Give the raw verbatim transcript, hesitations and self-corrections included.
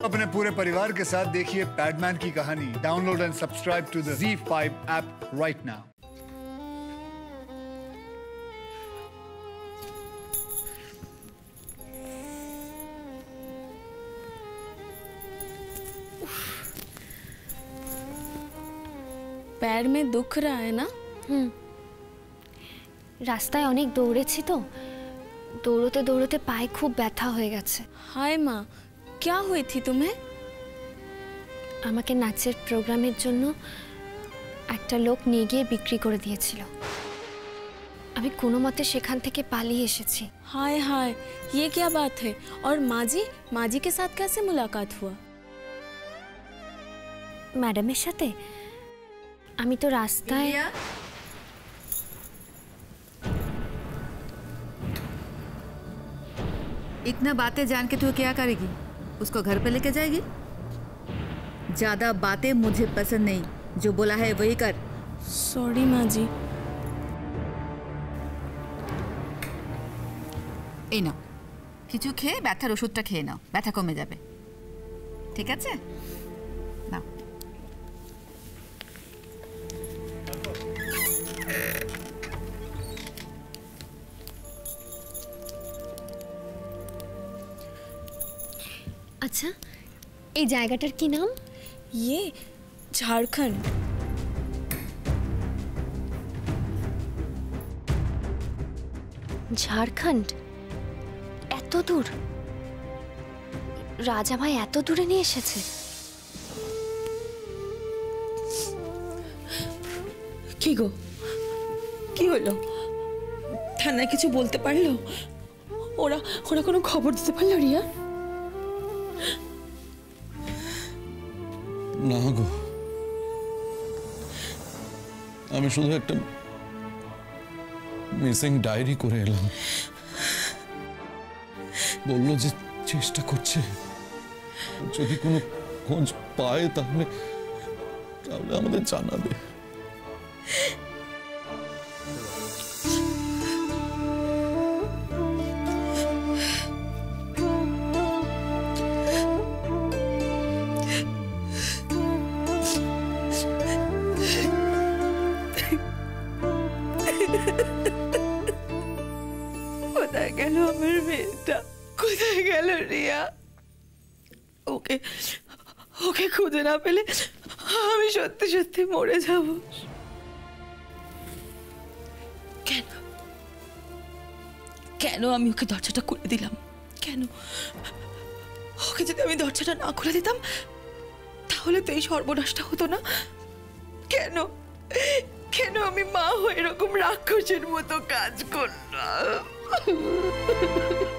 अपने पूरे परिवार के साथ देखिए पैडमैन की कहानी। Download and subscribe to the Zee five app right now. पैर में दुख रहा है ना? हम्म रास्ताয় অনেক দৌড়েছি তো দৌড়তে দৌড়তে পায়ে খুব ব্যথা হয়ে গেছে। हाय माँ, क्या हुई थी तुम्हें? আমাকে নাচের প্রোগ্রামের জন্য একটা লোক নিয়ে গিয়ে বিক্রি করে দিয়েছিল। আমি কোনোমতে সেখান থেকে পালিয়ে এসেছি। हाय हाय, ये क्या बात है? और माँ जी, माँ जी के साथ कैसे मुलाकात हुआ? ম্যাডামের সাথে আমি তো রাস্তায়। इतना बातें जान के तू क्या करेगी? उसको घर पे लेके जाएगी? ज्यादा बातें मुझे पसंद नहीं, जो बोला है वही कर। सॉरी माँ जी। এই নাও, কিছু খেয়ে ব্যথার ওষুধটা খেয়ে নাও, ব্যথা কমে যাবে। ঠিক আছে? নাও। আচ্ছা, এই জায়গাটার কি নাম? ये झारखंड। ঝাড়খণ্ড? এত দূর? রাজা ভাই এত দূরে নিয়ে এসেছে? কি গো, কি হলো? থানায় কিছু বলতে পারলো? ওরা ওরা কোনো খবর দিতে পারলো রিয়া? না গো, আমি শুধু একটা মিসিং ডায়েরি করে এলাম। বললো যে চেষ্টা করছে, যদি কোনো খোঁজ পায় তাহলে তাহলে আমাদের জানাবে। কোথায় গেল আমার মেয়েটা? কোথায় গেল রিয়া? ওকে ওকে খুঁজে না পেলে আমি সত্যি সত্যি মরে যাব। কেন কেন আমি ওকে দরজাটা খুলে দিলাম? কেন? ওকে যদি আমি দরজাটা না খুলে দিতাম তাহলে তো এই সর্বনাশটা হতো না। কেন কেন আমি মা হয়ে এরকম রাক্ষসের মতো কাজ করলাম?